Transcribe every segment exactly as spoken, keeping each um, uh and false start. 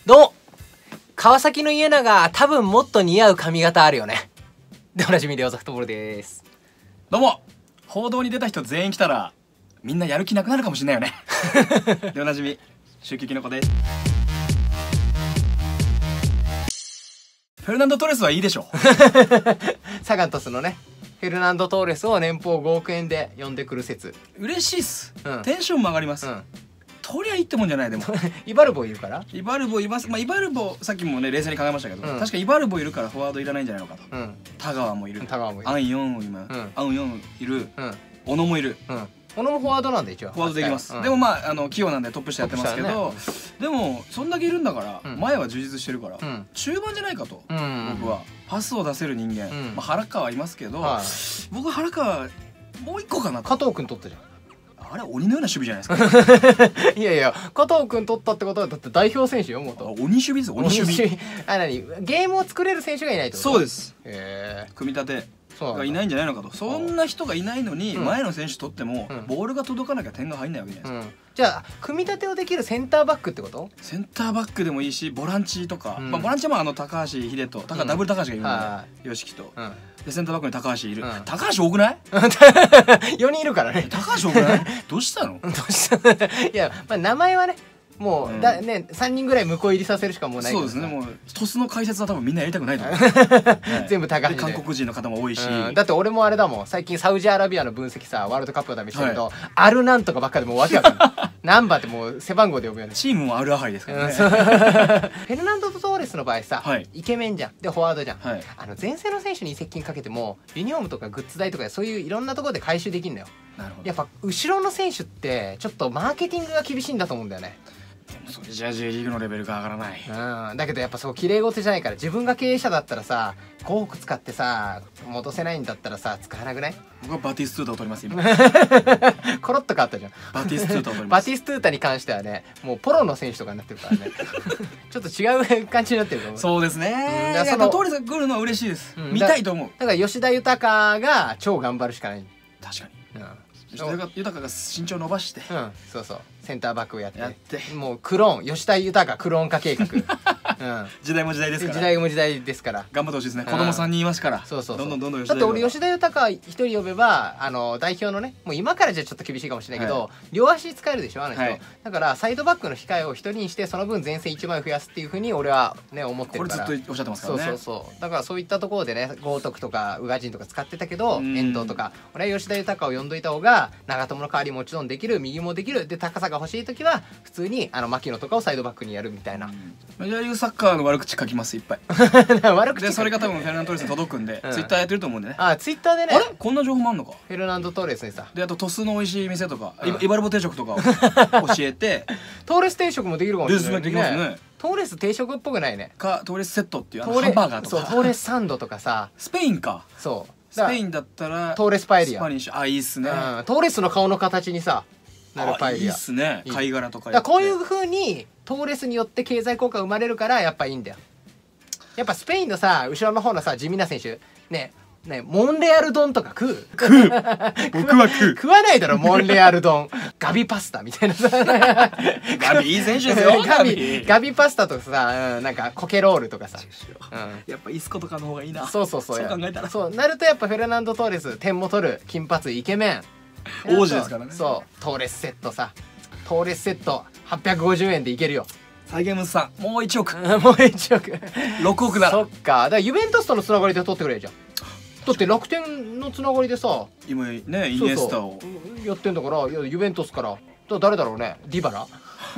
どうも川崎の家長、多分もっと似合う髪型あるよね。でおなじみレオザフットボールです。 どうも報道に出た人全員来たらみんなやる気なくなるかもしれないよねでおなじみ周期きのこです。フェルナンド・トーレスはいいでしょサガン鳥栖のねフェルナンド・トーレスを年俸ごおくえんで呼んでくる説。 嬉しいっす、 うん、 テンションも上がります、 うん、 とりゃいいってもんじゃない。でもイバルボいるからイバルボいます。まあイバルボさっきもね冷静に考えましたけど、 うん、 確かイバルボいるからフォワードいらないんじゃないのかと、うん、田川もいる、 田川もいる、 アンヨン今、うん、アンヨンいる、うん、小野もいる、うん、 小野もフォワードなんで一応フォワードできます、うん、でもまああの器用なんでトップ下やってますけど、ね、でもそんだけいるんだから、うん、前は充実してるから、うん、中盤じゃないかと、うん、僕はパスを出せる人間、うん、まあ、原川はいますけど、はい、僕は原川もう一個かなと。 加藤君取ったじゃん。 あれ鬼のような守備じゃないですかいやいや加藤君取ったってことはだって代表選手よ。元鬼守備です。鬼守備あ、何ゲームを作れる選手がいないってこと。 そうです。 へえ、 組み立てがいないんじゃないのかと。そんな人がいないのに前の選手取ってもボールが届かなきゃ点が入んないわけじゃないですか、うん、 じゃあ組み立てをできるセンターバックってこと。 センターバックでもいいしボランチとか、うん、まあボランチはあの高橋秀人、高ダブル高橋がいるので よしきと、うん、でセンターバックに高橋いる、うん、高橋多くないよにんいるからね。 高橋多くないどうしたの。 どうしたいや、まあ、名前はねもう、うん、だねさんにんぐらい向こう入りさせるしかもうない。 そうですね。もう鳥栖の解説は多分みんなやりたくないと思う全部高橋で韓国人の方も多いし、 うん、だって俺もあれだもん最近サウジアラビアの分析さワールドカップを試してるけど、はい、アルなんとかばっかでもうわけわかんないナンバーってもう背番号で呼ぶよね。 チームもアルアハリですからね、うん、 フェルナンド・トーレスの場合さ、はい、イケメンじゃんでフォワードじゃん、はい、あの前線の選手に移籍金かけてもユニフォームとかグッズ代とかそういういろんなところで回収できるのよ。なるほど。やっぱ後ろの選手ってちょっとマーケティングが厳しいんだと思うんだよね。 それじゃあ J リーグのレベルが上がらない。 うん、だけどやっぱそう綺麗事じゃないから自分が経営者だったらさごおく使ってさ戻せないんだったらさ使わなくない。 僕はバティストゥータを取ります今コロッと変わったじゃん。 バティストゥータを取りますバティストゥータに関してはねもうポロの選手とかになってるからねちょっと違う感じになってると思う。 そうですね。いやそのトーレスが来るのは嬉しいです、うん、見たいと思う。 だから吉田豊が超頑張るしかない。 確かに、うん、吉田豊が身長伸ばして、 うん、そうそうセンターバックをやってやってもうクローン吉田豊クローン化計画、うん、 時代も時代ですから。 時代も時代ですから頑張ってほしいですね。子供さんにんいますから。 そうそうそう。 どんどんどんどん吉田豊だって俺吉田豊一人呼べばあの代表のねもう今からじゃちょっと厳しいかもしれないけど、はい、両足使えるでしょあの人、はい、だからサイドバックの控えを一人にしてその分前線いちまい増やすっていうふうに俺はね思ってるから。 これずっとおっしゃってますからね。 そうそうそう。だからそういったところでね豪徳とか宇賀神とか使ってたけど遠藤とか俺は吉田豊を呼んどいた方が長友の代わりもちろんできる右もできるで高さが欲しい時は普通にあの牧野とかをサイドバックにやるみたいな。 メジャーリーグサッカーの悪口書きますいっぱい悪口でそれが多分フェルナンド・トーレスに届くんで、うん、ツイッターやってると思うんでね。 あツイッターでねあれこんな情報もあんのか。 フェルナンド・トーレスにさであと鳥栖の美味しい店とか、うん、イバルボ定食とかを教えてトーレス定食もできるかもしれない、ね、 できますね。 トーレス定食っぽくないね。 かトーレスセットっていうあのハンバーガーとかそうトーレスサンドとかさスペインか。 そうスペインだったらトーレスパエリア。 スパニッシュあいいっすね、 うん、トーレスの顔の形にさなるパエリアいいっすね。貝殻とかだこういう風にトーレスによって経済効果生まれるからやっぱいいんだよ。やっぱスペインのさ後ろの方のさ地味な選手ねねモンレアル丼とか食う食う僕は食う食わないだろモンレアル丼ガビパスタみたいなさガビいい選手ですよガビガビパスタとかさ、うん、なんかコケロールとかさ、 うん、やっぱイスコとかの方がいいな。 そうそうそうそう考えたらそうなるとやっぱフェルナンド・トーレス点も取る金髪イケメン王子ですからね。 そうトーレスセットさトーレスセットはっぴゃくごじゅうえんでいけるよ。 サイゲームズさんもういちおくもういちおくろくおくだ。 そっかだからユベントスとのつながりで取ってくれじゃん。だって楽天のつながりでさ今ねイニエスタをやってんだからユベントスから誰だろうねディバラ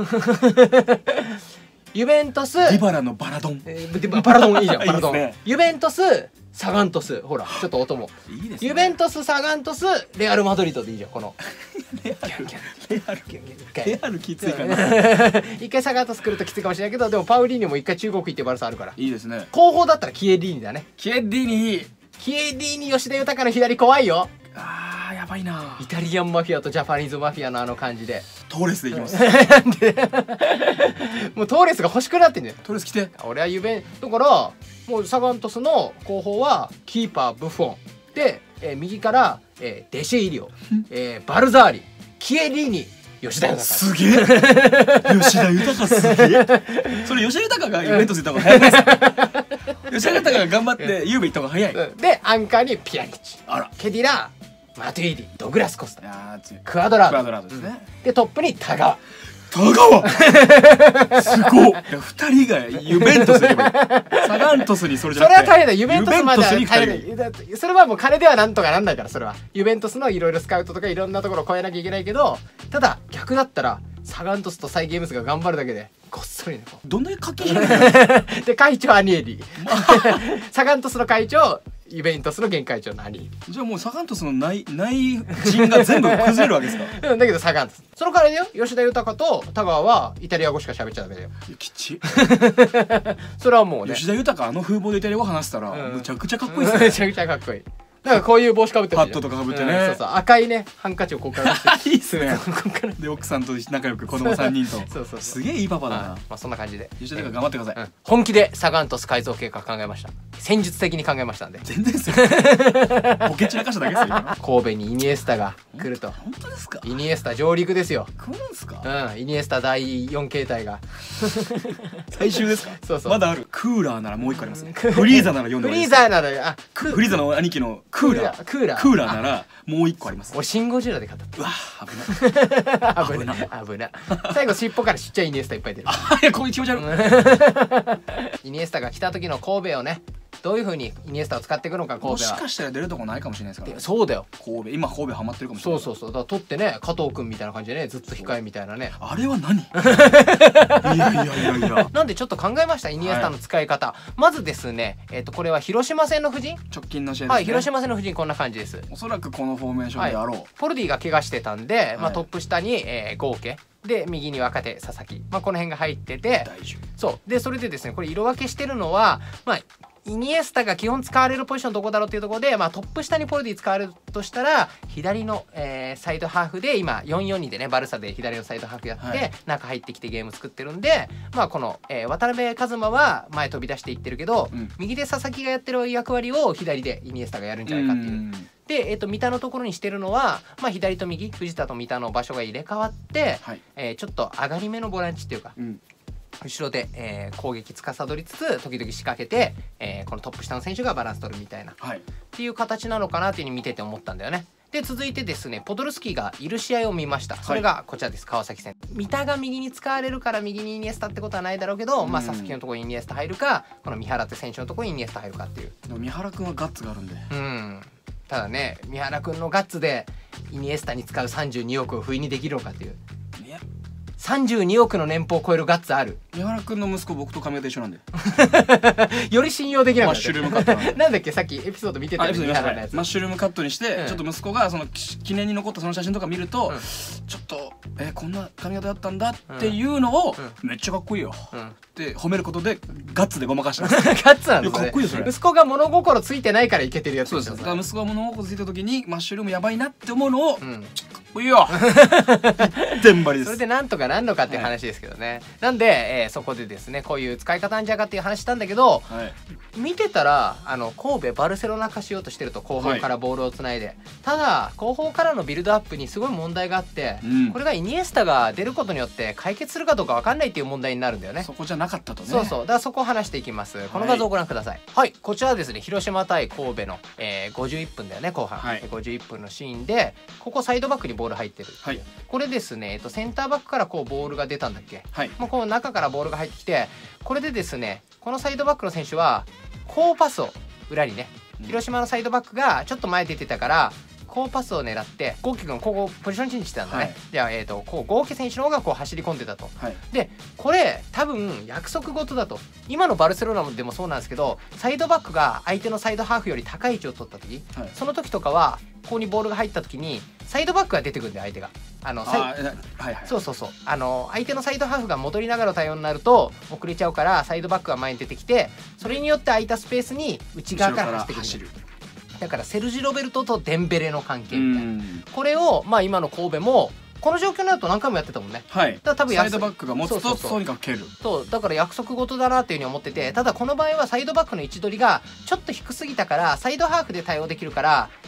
ユベントスディバラのバラドン、 えー、バラドンいいじゃんバラドンいい、ね、ユベントスサガントスほらちょっと音もいいですね。 ユベントスサガントスレアルマドリードでいいじゃんこのレアルレアルレアルきついかな一回サガントス来るときついかもしれないけどでもパウリーニも一回中国行ってバルサあるからいいですね。 後方だったらキエディーニだね。 キエディーニキエディーニ吉田豊の左怖いよ。 あーやばいな。 イタリアンマフィアとジャパニーズマフィアのあの感じでトーレスでいきますもうトーレスが欲しくなってんじゃん。 トーレス来て俺はユベンだからもうサガントスの後方はキーパーブフォンで、えー、右から、えー、デシェイリオ、えー、バルザーリキエリーニ吉田豊。 すげえ吉田豊すげえそれ吉田豊がユベントス行った方が早いですか吉田豊が頑張ってユーベ行った方が早い。 でアンカーにピアニッチ、 あらケディラ、マトゥイーディ、ドグラス・コスタ、クアドドラードですね。 でトップに田川。 田川すごっ。二人がユベントスにサガントスにそれじゃなくて、 それは大変だ。ユベントスまでは大変だ。それはもう金ではなんとかなんないから。それはユベントスのいろいろスカウトとかいろんなところを超えなきゃいけないけど、ただ逆だったらサガントスとサイ・ゲームスが頑張るだけでごっそりね。 どんだけ課金してるで会長アニエリサガントスの会長、ユベントスの現会長のアニエリ。 じゃあもうサガントスの内内陣が全部崩れるわけですかうん、だけどサガントス、その代わりだよ、吉田豊と田川はイタリア語しか喋っちゃダメだよ。 きちそれはもうね、 吉田豊あの風貌でイタリア語話したら、うん、むちゃくちゃかっこいいですね。めちゃくちゃかっこいい。だからこういう帽子かぶってる、 ハットとかかぶってね、うん、 そうそう、赤いねハンカチをここから出していいっすねで奥さんと仲良く子供さんにんとそうそうそう、すげえいいパパだな。 まあそんな感じで吉田が頑張ってください、うん、 本気でサガントス改造計画考えました。戦術的に考えましたんで。 全然ですよボケ散らかしただけですよ神戸にイニエスタが来ると。 本当ですか。 イニエスタ上陸ですよ。 来るんですか。 うん、イニエスタだいよん形態が最終ですか。 そうそう、 まだある。クーラーならもう一個ありますね。フリーザなら読んでフリーザなら、あ、 フリーザの兄貴のクーラークーラークーラーならもう一個あります。 俺シンゴジラで買った。 うわ危ない危ない危ない。最後尻尾からちっちゃいイニエスタいっぱい出る。 あ、いやこういう気持ち悪い。 イニエスタが来た時の神戸をね、どういう風にイニエスタを使っていくのか神戸は。 もしかしたら出るとこないかもしれないですからね。 そうだよ。 神戸今神戸ハマってるかもしれない。 そうそうそう。だから取ってね、加藤君みたいな感じでね、ずっと控えみたいなね。 あれは何？いやいやいやいや。 なんでちょっと考えました、イニエスタの使い方。はい、まずですね、えっとこれは広島戦の布陣。 直近の試合ですね。 はい、広島戦の布陣こんな感じです。 おそらくこのフォーメーションであろう。はい、 ポルディが怪我してたんで、はい、まあトップ下に、えー、豪家。で右に若手佐々木、まあ、この辺が入ってて、そうでそれでですね、これ色分けしてるのは、まあイニエスタが基本使われるポジションどこだろうっていうところで、まあ、トップ下にポルディ使われるとしたら左の、えー、サイドハーフで今 よんよんに でねバルサで左のサイドハーフやって、はい、中入ってきてゲーム作ってるんで、まあ、この、えー、渡辺一馬は前飛び出していってるけど、うん、右で佐々木がやってる役割を左でイニエスタがやるんじゃないかっていう。で、えー、と三田のところにしてるのは、まあ、左と右藤田と三田の場所が入れ替わって、はい、えー、ちょっと上がり目のボランチっていうか、うん、後ろで、えー、攻撃司りつつ時々仕掛けて、えー、このトップ下の選手がバランス取るみたいな、はい、っていう形なのかなっていうふうに見てて思ったんだよね。で続いてですね、ポドルスキーがいる試合を見ました。それがこちらです、川崎戦。三田が右に使われるから右にイニエスタってことはないだろうけど、まあ、佐々木のところにイニエスタ入るか、この三原って選手のところにイニエスタ入るかっていう。 でも三原君はガッツがあるんで、うん、 ただね、三原君のガッツでイニエスタに使うさんじゅうにおくを不意にできるのかっていう。さんじゅうにおくの年俸を超えるガッツある。 三原君の息子僕と髪型一緒なんでより信用できなかった。 マッシュルームカットなんでなんだっけ、さっきエピソード見てたよね、三原のやつ。 マッシュルームカットにして、うん、ちょっと息子がその記念に残ったその写真とか見ると、うん、ちょっとえー、こんな髪型だったんだっていうのを、うん、めっちゃかっこいいよ、うん、って褒めることでガッツでごまかしてますガッツなんですね。 かっこいいよそれ。 息子が物心ついてないからいけてるやつ。 そうです。だから息子が物心ついた時にマッシュルームやばいなって思うのを、うん、かっこいいよ一点張りです。 それでなんとかなんのかっていう話ですけどね、はい、なんで、えー、そこでですねこういう使い方なんじゃかっていう話したんだけど、はい、見てたらあの神戸バルセロナ化しようとしてると、後方からボールをつないで、はい、ただ後方からのビルドアップにすごい問題があって、うん、これがイニエスタが出ることによって解決するかどうか分かんないっていう問題になるんだよね。 そこじゃなかったとね。 そうそう、だからそこを話していきます。この画像をご覧ください。はい、はい、こちらはですね広島対神戸の、えー、ごじゅういっぷんだよね後半、はい、ごじゅういっぷんのシーンでここサイドバックにボール入ってる、はい、これですね、えっと、センターバックからこうボールが出たんだっけ、はい、もうこの中からボールが入ってきて、これでですねこのサイドバックの選手はこうパスを裏にね、広島のサイドバックがちょっと前出てたからこうパスを狙って豪輝君ここポジションチェンジしてたんだね、はい、じゃあ、えー、とこう豪輝選手の方がこう走り込んでたと、はい、でこれ多分約束事だと。今のバルセロナでもそうなんですけど、サイドバックが相手のサイドハーフより高い位置を取った時、はい、その時とかはここにボールが入った時にサイドバックが出てくるんだよ相手が。あのあ、はいはい、そうそうそう、あの相手のサイドハーフが戻りながらの対応になると遅れちゃうから、サイドバックが前に出てきて、それによって空いたスペースに内側から走ってくる。だからセルジ・ロベルトとデンベレの関係みたいな、これをまあ今の神戸もこの状況になると何回もやってたもんね。はい。だから多分サイドバックが持つととにかく蹴る。 そうだから約束事だなっていうふうに思ってて、ただこの場合はサイドバックの位置取りがちょっと低すぎたからサイドハーフで対応できるから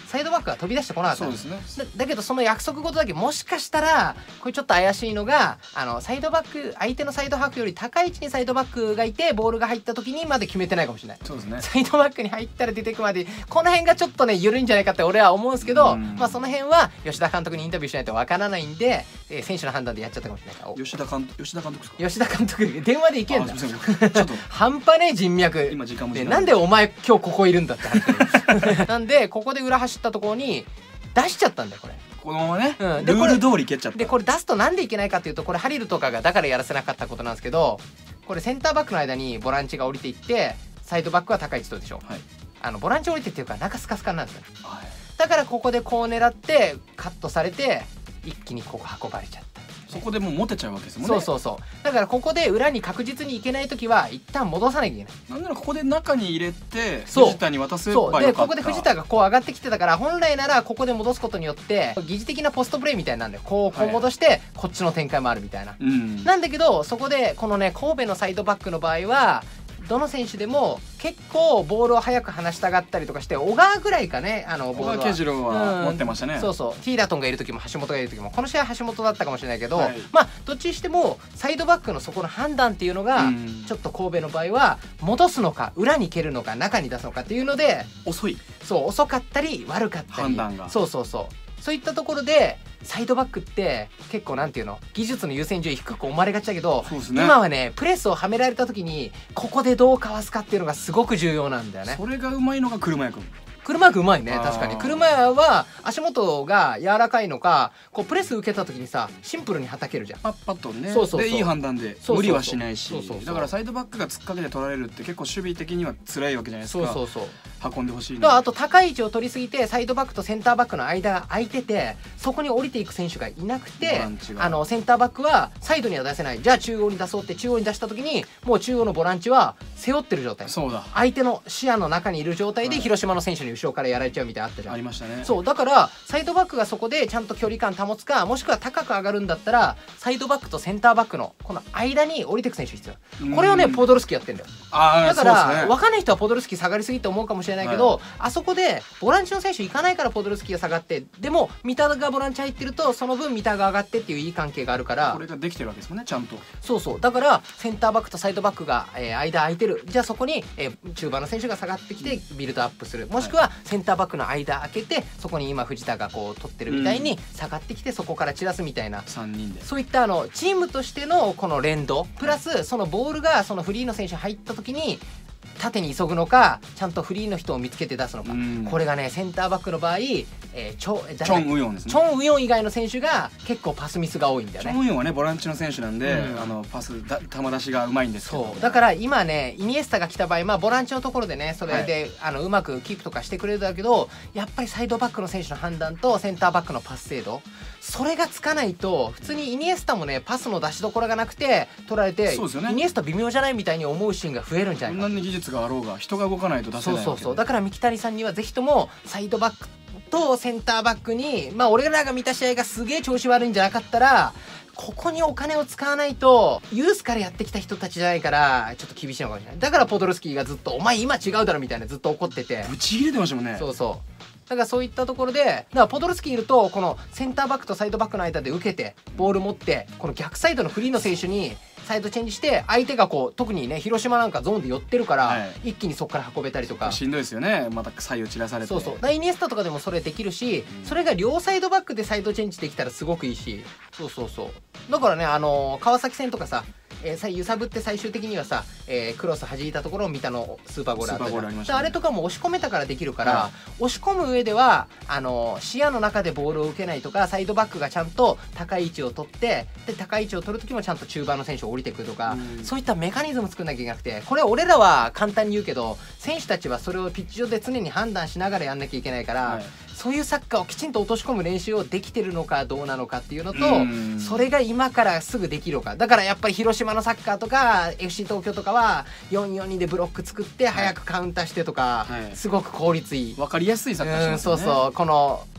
サイドバックが飛び出してこなかったんです。 そうですね。 だ、だけどその約束事だけもしかしたらこれちょっと怪しいのが、あのサイドバック、相手のサイドハーフより高い位置にサイドバックがいてボールが入った時にまで決めてないかもしれない。 そうですね。 サイドバックに入ったら出てくまでこの辺がちょっとね緩いんじゃないかって俺は思うんですけど、まあその辺は吉田監督にインタビューしないとわからないんで、えー、選手の判断でやっちゃったかもしれない。 吉田監督、吉田監督ですか。 吉田監督電話でいけんだ。 ちょっと半端ねえ人脈。 今時間も時間。 なんでお前今日ここいるんだって話。なんでここで裏走ったところに出しちゃったんだよこれ。 このままね、 うん、 ルール通り蹴っちゃった。 でこれ出すとなんでいけないかっていうと、これハリルとかがだからやらせなかったことなんですけど、これセンターバックの間にボランチが降りていってサイドバックは高い位置取るでしょ、はい、あのボランチ降りてっていうか中スカスカなんですよ、はい、だからここでこう狙ってカットされて一気にここ運ばれちゃった。 そこでもう持てちゃうわけですもんね。 そうそうそう。だからここで裏に確実に行けないときは一旦戻さなきゃいけない。 なんならここで中に入れて藤田に渡せばよかった。 そうでここで藤田がこう上がってきてたから、本来ならここで戻すことによって疑似的なポストプレーみたいなんだよ。こうこう戻してこっちの展開もあるみたいな、はい、なんだけどそこでこのね神戸のサイドバックの場合はどの選手でも結構ボールを早く離したがったりとかして、小川ぐらいかね、あのボールは小川慶次郎は持ってましたね、 うん、そうそう。ティーダトンがいる時も橋本がいる時も、この試合は橋本だったかもしれないけど、はい、まあどっちにしてもサイドバックのそこの判断っていうのがちょっと神戸の場合は戻すのか裏に蹴るのか中に出すのかっていうので遅い。 そう遅かったり悪かったり、 判断がそうそうそう、そういったところでサイドバックって結構なんていうの、技術の優先順位低く思われがちだけど、ね、今はねプレスをはめられた時にここでどうかわすかっていうのがすごく重要なんだよね。 それがうまいのが車屋君。 車屋うまいね。確かに車屋は足元が柔らかいのか、こうプレス受けた時にさシンプルにはたけるじゃん。 パッパッとね。 そうそうそう、 でいい判断で無理はしないし、 そうそうそう、 だからサイドバックが突っかけて取られるって結構守備的には辛いわけじゃないですか。 そうそうそう、 運んでほしい。 あと高い位置を取りすぎてサイドバックとセンターバックの間が空いててそこに降りていく選手がいなくて、あのセンターバックはサイドには出せない。じゃあ中央に出そうって中央に出した時にもう中央のボランチは背負ってる状態。 そうだ、 相手の視野の中にいる状態で広島の選手に後ろからやられちゃうみたいなあったじゃん。 ありましたね。 そうだからサイドバックがそこでちゃんと距離感保つか、もしくは高く上がるんだったらサイドバックとセンターバックのこの間に降りていく選手必要。これをねポドルスキーやってんだよ。だから、ね、分かんない人はポドルスキー下がりすぎって思うかもしれないけど、はい、あそこでボランチの選手行かないからポドルスキーが下がって、でも三田がボランチ入ってるとその分三田が上がってっていういい関係があるから、 これができてるわけですもんねちゃんと。 そうそう、だからセンターバックとサイドバックが、えー、間空いてる。じゃあそこに、えー、中盤の選手が下がってきてビルドアップする、もしくはセンターバックの間空けてそこに今藤田がこう取ってるみたいに下がってきてそこから散らすみたいな、 さんにんでそういったあのチームとしてのこの連動プラス、そのボールがそのフリーの選手入った時に縦に急ぐのかちゃんとフリーの人を見つけて出すのか、これがねセンターバックの場合、えー、チョチョン・ウヨンですね。 チョン・ウヨン以外の選手が結構パスミスが多いんだよね。 チョン・ウヨンはねボランチの選手なんで、うん、あのパスだ球出しがうまいんですけど、 そうだから今ねイニエスタが来た場合、まあボランチのところでねそれで、はい、あのうまくキープとかしてくれるんだけど、やっぱりサイドバックの選手の判断とセンターバックのパス精度、それがつかないと普通にイニエスタもねパスの出しどころがなくて取られて、そうですよね、イニエスタ微妙じゃないみたいに思うシーンが増えるんじゃないか。 こんなに技術があろうが人が動かないと出せないわけで。 そうそうそう、だから三木谷さんにはぜひともサイドバックとセンターバックに、まあ俺らが見た試合がすげえ調子悪いんじゃなかったらここにお金を使わないと、ユースからやってきた人たちじゃないからちょっと厳しいのかもしれない。だからポドルスキーがずっとお前今違うだろみたいなずっと怒っててぶち切れてましたもんね。 そうそう、だからそういったところで、だからポドルスキーいるとこのセンターバックとサイドバックの間で受けてボール持ってこの逆サイドのフリーの選手にサイドチェンジして相手がこう特にね広島なんかゾーンで寄ってるから、はい、一気にそこから運べたりとか。 しんどいですよね、また左右散らされて。 そうそう、ダイニエスタとかでもそれできるし、うん、それが両サイドバックでサイドチェンジできたらすごくいいし、そうそうそう、だからねあのー、川崎戦とかさ、えー、揺さぶって最終的にはさ、えー、クロス弾いたところを三田のスーパーゴールあったじゃん。ありましたね。あれとかも押し込めたからできるから、はい、押し込む上ではあのー、視野の中でボールを受けないとか、サイドバックがちゃんと高い位置を取ってで高い位置を取る時もちゃんと中盤の選手を降りてくるとか、うん、そういったメカニズム作んなきゃいけなくて、これ俺らは簡単に言うけど選手たちはそれをピッチ上で常に判断しながらやんなきゃいけないから、はい、そういうサッカーをきちんと落とし込む練習をできてるのかどうなのかっていうのと、それが今からすぐできるのか。だからやっぱり広島のサッカーとか エフシー 東京とかはよんよんにでブロック作って早くカウンターしてとか、はい、すごく効率いい、 分かりやすいサッカーしますよね。 そうそう、この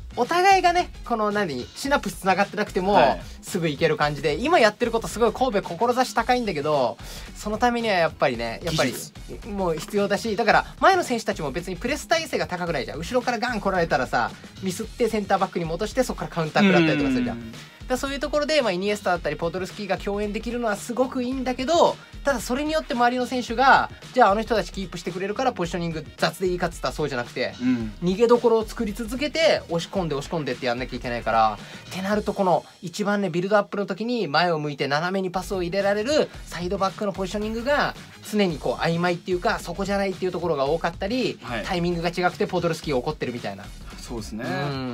お互いがねこの何シナプスつながってなくても、はい、すぐ行ける感じで今やってることすごい神戸志高いんだけどそのためにはやっぱりねやっぱりもう必要だしだから前の選手たちも別にプレス体勢が高くないじゃん後ろからガン来られたらさミスってセンターバックに戻してそこからカウンター食らったりとかするじゃん。だそういうところで、まあ、イニエスタだったりポドルスキーが共演できるのはすごくいいんだけどただそれによって周りの選手がじゃああの人たちキープしてくれるからポジショニング雑でいいかっつったらそうじゃなくて、うん、逃げどころを作り続けて押し込んで押し込んでってやんなきゃいけないからってなるとこの一番ねビルドアップの時に前を向いて斜めにパスを入れられるサイドバックのポジショニングが常にこう曖昧っていうかそこじゃないっていうところが多かったり、はい、タイミングが違くてポドルスキー怒ってるみたいな。 そうですね、うん、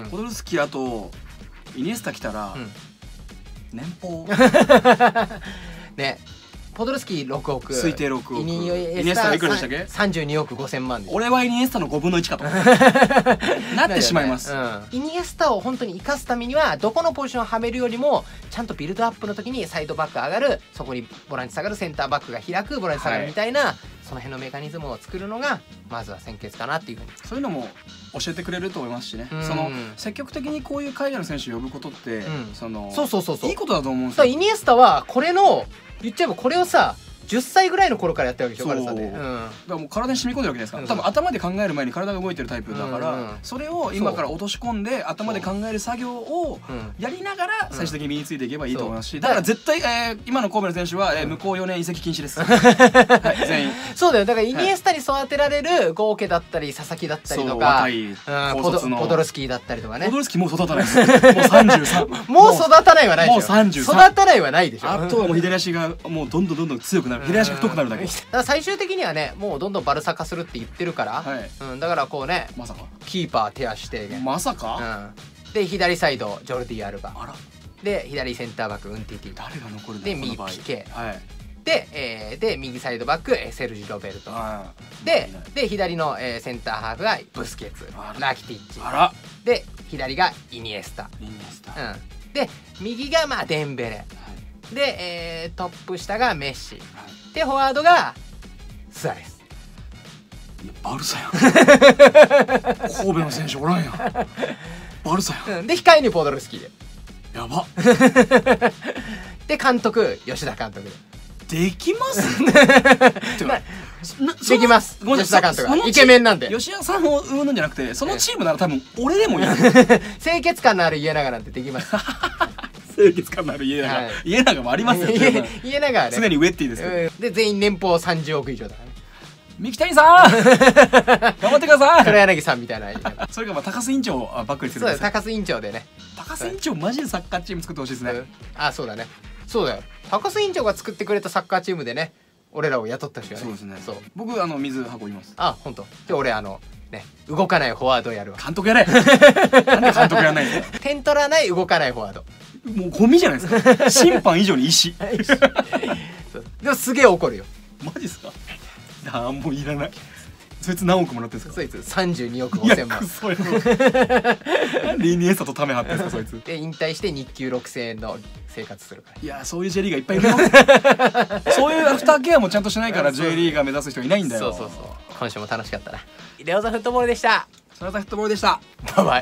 ポドルスキーあとイニエスタ来たら、うん年俸ねポドルスキーろくおく推定ろくおくイニエスタいくらでしたっけさんじゅうにおくごせんまんで俺はイニエスタのごぶんのいちかとなってしまいます、ねうん、イニエスタを本当に生かすためにはどこのポジションをはめるよりもちゃんとビルドアップの時にサイドバック上がるそこにボランチ下がるセンターバックが開くボランチ下がるみたいな、はい、その辺のメカニズムを作るのがまずは先決かなっていうふうにそういうのも教えてくれると思いますしね、うん、その積極的にこういう海外の選手を呼ぶことって、うん、そのそうそうそうそういいことだと思うんですよ。 イニエスタはこれの言っちゃえばこれをさじゅっさいぐらいの頃からやってるわけでしょ。 そう、うん、だからもう体に染み込んでるわけですから、うん、多分頭で考える前に体が動いてるタイプだから、うん、それを今から落とし込んで頭で考える作業をやりながら最終的に身についていけばいいと思いますし、だから絶対、えー、今の神戸の選手は、えー、向こうよねん移籍禁止です、はい、全員そうだよ。だからイニエスタに育てられるゴーケだったり佐々木だったりとか若い高卒のポドルスキーだったりとかね。 ポドルスキーもう育たないですもうさんじゅうさんもう育たないはないでしょ。 もうさんじゅうさん育たないはないでしょ。 あとはもう左足がもうどんどんどんどん強くなる左足が太くなるだけ。 だから最終的にはねもうどんどんバルサ化するって言ってるから、はいうん、だからこうねまさかキーパー手足低減まさか、 うん、で左サイドジョルディ・アルバあらで左センターバックウンティティ誰が残るんだで右ピケ、 はい、 で、えー、で右サイドバックセルジ・ロベルトでで左の、えー、センターハーフがブスケツラキティッチあらで左がイニエスタ、 イニエスタ、 うん、で右がまあデンベレ、はい、で、えー、トップ下がメッシ、はい、でフォワードがスアレス。 いやバルサやん神戸の選手おらんやんバルサやん、 うん、で控えにポドルスキーでやばで監督吉田監督でできますできます吉田監督はイケメンなんで吉田さんを生むんじゃなくてそのチームなら多分俺でもいい清潔感のある家長なんてできます清潔感のある家長、はい、家長もありますよね家長はね常にウェッティですけど、 うん、で全員年俸さんじゅうおく以上だからね。 三木谷さん頑張ってください黒柳さんみたいなそれがまあ高須委員長をバックにするんですよ。 そうだ高須委員長でね高須委員長マジでサッカーチーム作ってほしいですね、うん、 あそうだねそうだよ高須委員長が作ってくれたサッカーチームでね俺らを雇ったしよね。 そうですね。そう僕あの水運びます。 あ本当。で俺あのね動かないフォワードやるわ。 監督やれなんで監督やらないんですか。 点取らない動かないフォワードもうゴミじゃないですか審判以上に石でもすげえ怒るよ。 マジっすか。あもういらない。そいつ何億もらってんすか。 そいつさんじゅうにおくごせんまん。 いやクソよなんでイニエスタとため張ってんすかそいつ。 で引退して日給ろくせんえんの生活するから。 いやそういう J リーガーいっぱいいるよそういうアフターケアもちゃんとしないから J リーガー目指す人いないんだよ。 そうそうそう。今週も楽しかったな。レオザフットボールでした。 それではフットボールでした。 バイバイ。